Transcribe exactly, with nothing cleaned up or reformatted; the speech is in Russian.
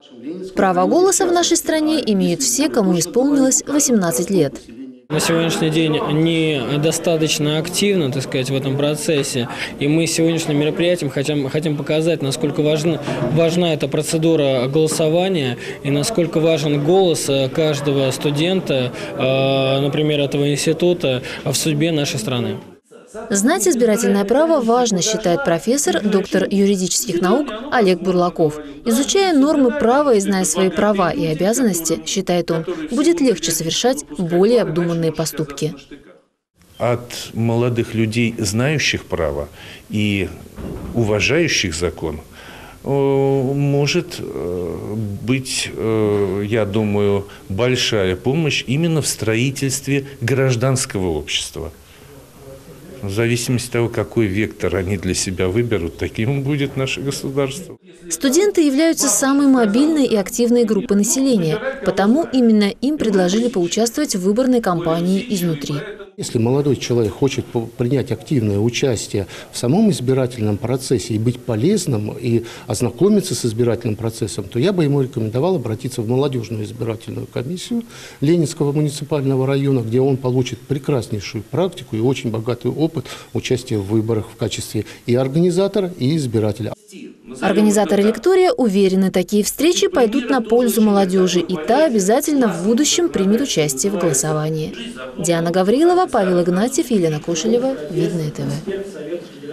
Право голоса в нашей стране имеют все, кому исполнилось восемнадцать лет. На сегодняшний день они достаточно активны, так сказать, в этом процессе. И мы сегодняшним мероприятием хотим, хотим показать, насколько важна, важна эта процедура голосования и насколько важен голос каждого студента, например, этого института, в судьбе нашей страны. Знать избирательное право важно, считает профессор, доктор юридических наук Олег Бурлаков. Изучая нормы права и зная свои права и обязанности, считает он, будет легче совершать более обдуманные поступки. От молодых людей, знающих право и уважающих закон, может быть, я думаю, большая помощь именно в строительстве гражданского общества. В зависимости от того, какой вектор они для себя выберут, таким будет наше государство. Студенты являются самой мобильной и активной группой населения, потому именно им предложили поучаствовать в выборной кампании изнутри. Если молодой человек хочет принять активное участие в самом избирательном процессе и быть полезным, и ознакомиться с избирательным процессом, то я бы ему рекомендовал обратиться в молодежную избирательную комиссию Ленинского муниципального района, где он получит прекраснейшую практику и очень богатый опыт участия в выборах в качестве и организатора, и избирателя. Организаторы лектория уверены, такие встречи пойдут на пользу молодежи, и та обязательно в будущем примет участие в голосовании. Диана Гаврилова, Павел Игнатьев, Елена Кошелева, Видное ТВ.